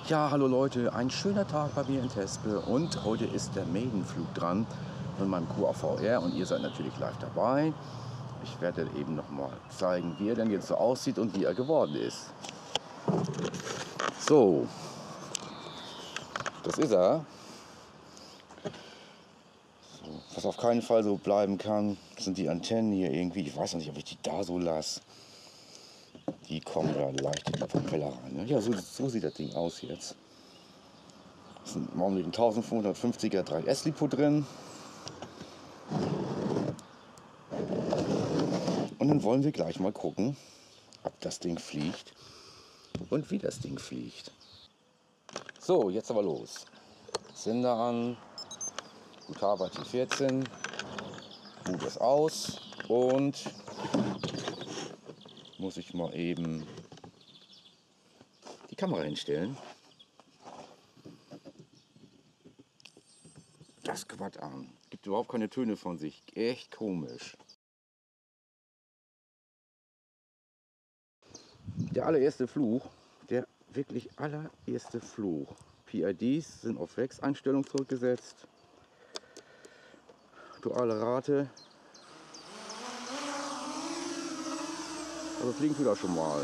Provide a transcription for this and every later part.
Ja, hallo Leute, ein schöner Tag bei mir in Tespel und heute ist der Maidenflug dran von meinem QAVR und ihr seid natürlich live dabei. Ich werde eben nochmal zeigen, wie er denn jetzt so aussieht und wie er geworden ist. So, das ist er. So, was auf keinen Fall so bleiben kann, sind die Antennen hier irgendwie. Ich weiß noch nicht, ob ich die da so lasse. Die kommen da leicht in die Propeller rein. Ne? Ja, so sieht das Ding aus jetzt. Es sind im Augenblick ein 1550er 3S Lipo drin. Und dann wollen wir gleich mal gucken, ob das Ding fliegt und wie das Ding fliegt. So, jetzt aber los. Sender an, UKW T14, Boot ist aus und muss ich mal eben die Kamera hinstellen. Das quatt an. Gibt überhaupt keine Töne von sich. Echt komisch. Der allererste Fluch, der wirklich allererste Fluch. PIDs sind auf Wechseinstellung zurückgesetzt. Duale Rate. Also fliegen tut das schon mal.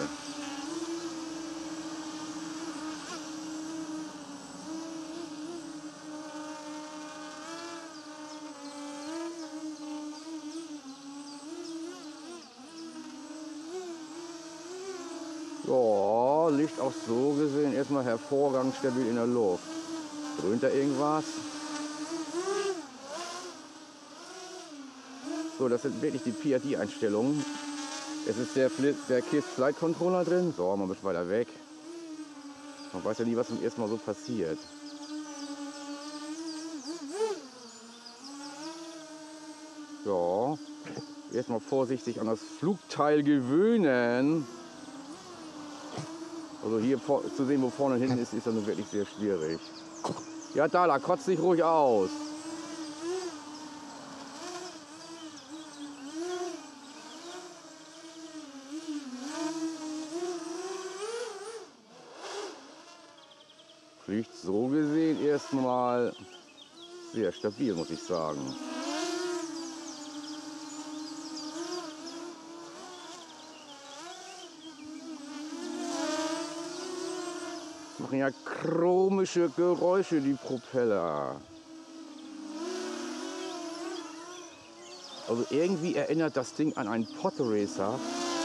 Ja, liegt auch so gesehen erstmal hervorragend stabil in der Luft. Dröhnt da irgendwas? So, das sind wirklich die PID-Einstellungen. Es ist der KISS Flight Controller drin. So, mal ein bisschen weiter weg. Man weiß ja nie, was zum ersten Mal so passiert. Ja, erstmal vorsichtig an das Flugteil gewöhnen. Also hier zu sehen, wo vorne und hinten ist, ist dann wirklich sehr schwierig. Ja, Dala, kotzt dich ruhig aus. Fliegt so gesehen erstmal sehr stabil, muss ich sagen. Machen ja komische Geräusche, die Propeller. Also irgendwie erinnert das Ding an einen Podracer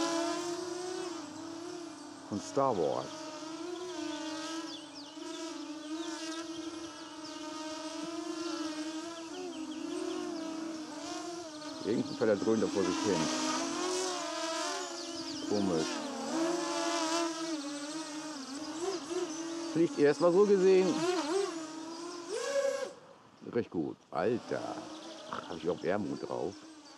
von Star Wars. Irgendein Propeller dröhnt da vor sich hin. Komisch. Fliegt erstmal so gesehen recht gut. Alter, habe ich überhaupt Wermut drauf?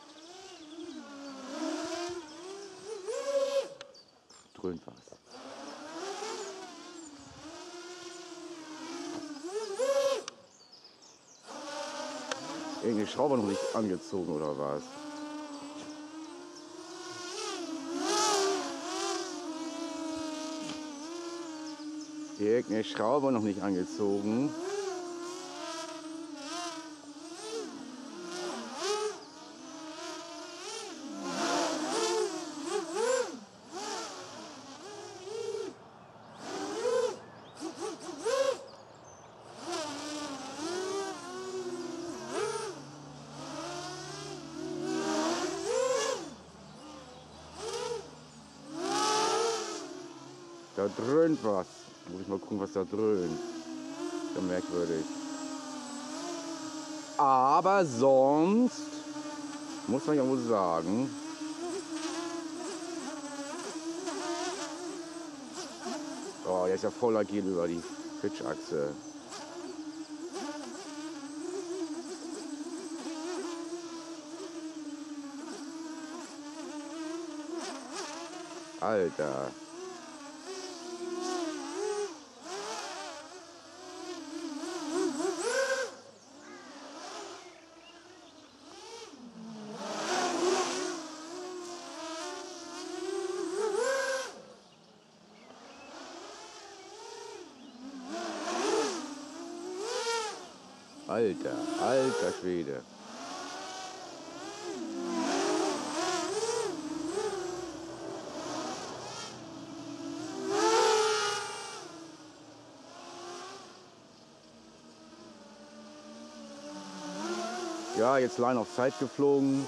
Dröhnt was. Irgendeine Schraube noch nicht angezogen oder was? Irgendeine Schraube noch nicht angezogen. Da dröhnt was. Muss ich mal gucken, was da dröhnt. Sehr merkwürdig. Aber sonst muss man ja wohl sagen, oh, er ist ja voll agil über die Pitchachse. Alter. Alter Schwede. Ja, jetzt Line of Sight geflogen.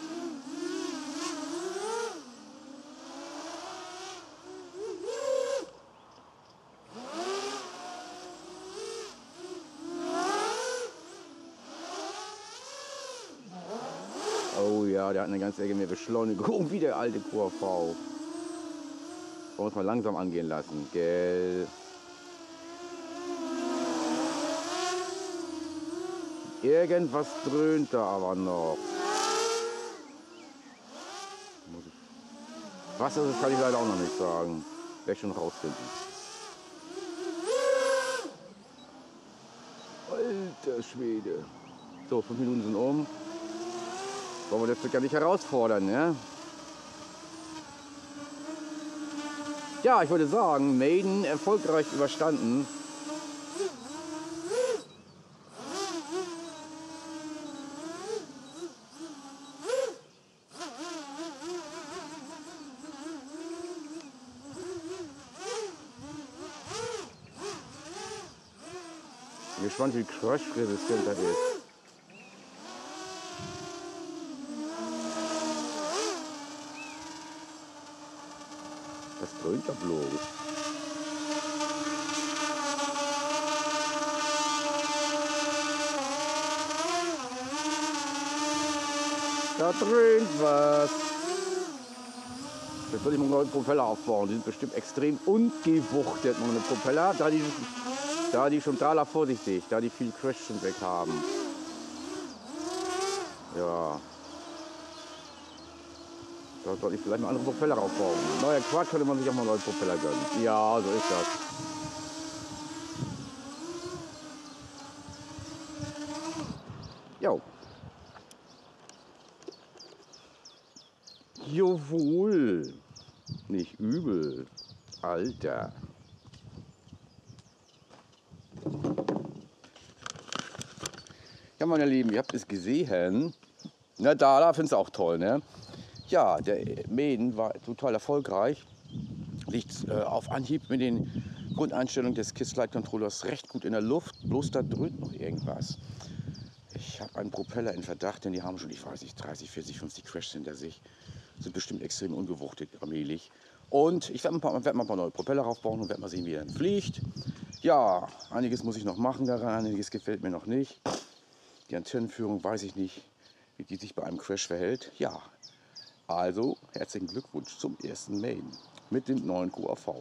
Oh ja, der hat eine ganze Ecke mehr Beschleunigung wie der alte QAV. Wollen wir uns mal langsam angehen lassen, gell? Irgendwas dröhnt da aber noch. Was ist das, kann ich leider auch noch nicht sagen. Werde ich schon rausfinden. Alter Schwede. So, 5 Minuten sind um. Wollen wir das gar nicht herausfordern, ne? Ja, ich würde sagen, Maiden erfolgreich überstanden. Ich bin gespannt, wie crash-resistent das ist. Das dröhnt ja bloß. Da dröhnt was. Jetzt soll ich mal einen neuen Propeller aufbauen. Die sind bestimmt extrem ungewuchtet, meine Propeller. Da die schon Taler vorsichtig, da die viel Crash schon weg haben. Ja. Da sollte ich vielleicht mal andere Propeller aufbauen. Neuer Quatsch, könnte man sich auch mal neue Propeller gönnen. Ja, so ist das. Jo. Jawohl. Nicht übel. Alter. Ja, meine Lieben, ihr habt es gesehen. Na, da findest du auch toll, ne? Ja, der Maiden war total erfolgreich. Liegt auf Anhieb mit den Grundeinstellungen des KISS Flight Controllers recht gut in der Luft. Bloß da dröhnt noch irgendwas. Ich habe einen Propeller in Verdacht, denn die haben schon, ich weiß nicht, 30, 40, 50 Crashs hinter sich. Sind bestimmt extrem ungewuchtet, allmählich. Und ich werde mal ein paar neue Propeller aufbauen und werde mal sehen, wie er dann fliegt. Ja, einiges muss ich noch machen daran, einiges gefällt mir noch nicht. Die Antennenführung weiß ich nicht, wie die sich bei einem Crash verhält. Ja, also herzlichen Glückwunsch zum ersten Maiden mit dem neuen QAV.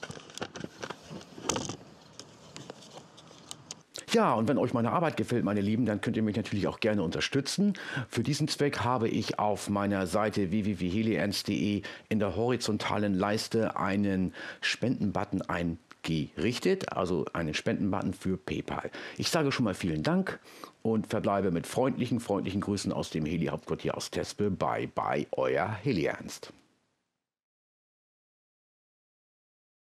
Ja, und wenn euch meine Arbeit gefällt, meine Lieben, dann könnt ihr mich natürlich auch gerne unterstützen. Für diesen Zweck habe ich auf meiner Seite www.heliance.de in der horizontalen Leiste einen Spendenbutton eingerichtet, also einen Spendenbutton für PayPal. Ich sage schon mal vielen Dank und verbleibe mit freundlichen Grüßen aus dem Heli-Hauptquartier aus Tespel. Bye, bye, euer Heli Ernst.